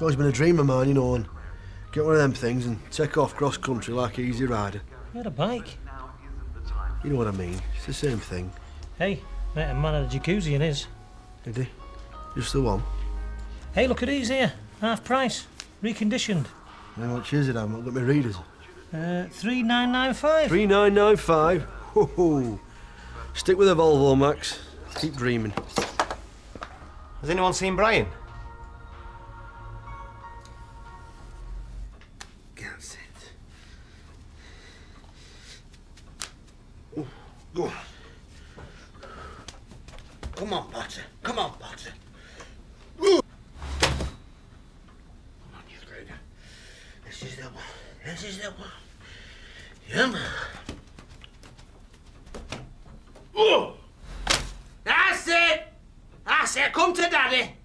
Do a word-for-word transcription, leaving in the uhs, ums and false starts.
always been a dream of mine, you know, and get one of them things and take off cross country like an easy rider. You had a bike. You know what I mean? It's the same thing. Hey, met a man had a jacuzzi in his. Did he? Just the one? Hey, look at these here. Half price. Reconditioned. How much is it? I've not got my readers. Uh, three nine nine five. Three nine nine five. Ho ho. Stick with the Volvo, Max. Keep dreaming. Has anyone seen Brian? That's it. Oh, go on. Come on, Potter. Come on, Potter. Ooh. Come on, you Gregor. This is the one. This is the one. Yeah, man. Oh! That's it! That's it! Come to Daddy!